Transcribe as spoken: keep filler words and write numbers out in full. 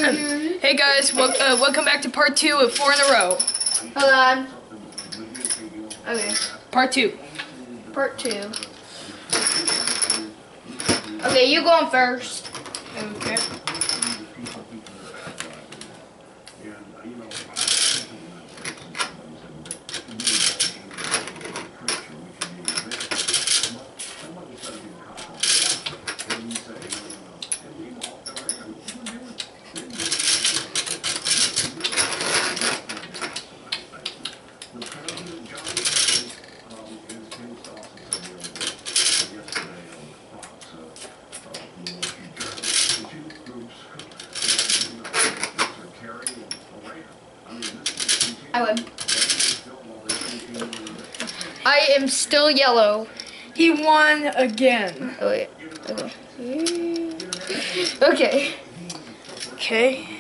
Hey guys, wel uh, welcome back to part two of four in a row. Hold on. Okay. Part two. Part two. Okay, you going first. Okay. I win. I am still yellow. He won again. Oh wait. Okay. Okay. Okay.